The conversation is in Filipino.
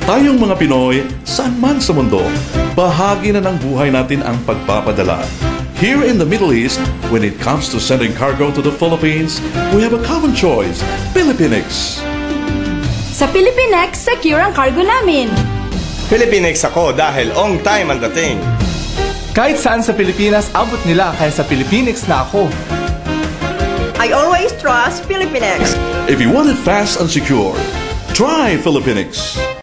Tayong mga Pinoy, saan man sa mundo, bahagi na ng buhay natin ang pagpapadala. Here in the Middle East, when it comes to sending cargo to the Philippines, we have a common choice, Philippines. Sa Philippines, secure ang cargo namin. Philippines ako dahil on time ang dating. Kahit saan sa Pilipinas, abot nila kaya sa Philippines na ako. I always trust Philippines. If you want it fast and secure, try Philippines.